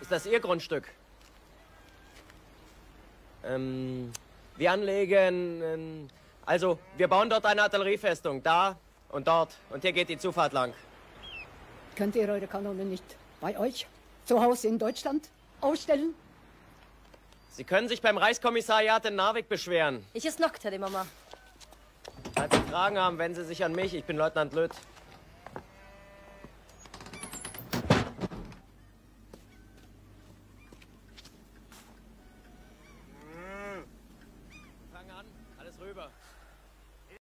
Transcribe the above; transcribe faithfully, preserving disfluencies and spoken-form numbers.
ist das Ihr Grundstück? Ähm, wir anlegen... Ähm, also, wir bauen dort eine Artilleriefestung. Da und dort. Und hier geht die Zufahrt lang. Könnt ihr eure Kanonen nicht bei euch, zu Hause in Deutschland, ausstellen? Sie können sich beim Reichskommissariat in Narvik beschweren. Ich ist nackt, Herr die Mama. Falls Sie Fragen haben, wenden Sie sich an mich. Ich bin Leutnant Lütt.